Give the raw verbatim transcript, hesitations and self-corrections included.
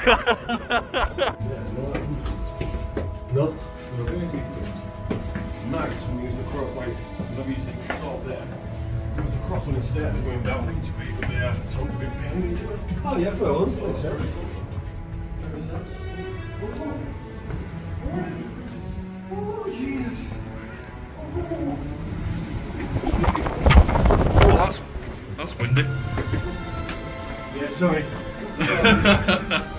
No? Nice when you use the cross, like, obviously you saw there. There was a cross on the stairs going down each way, but they are so big behind each other. Oh, yeah, for us, makes sense. Oh, jeez. Oh, that's, that's windy. Yeah, sorry.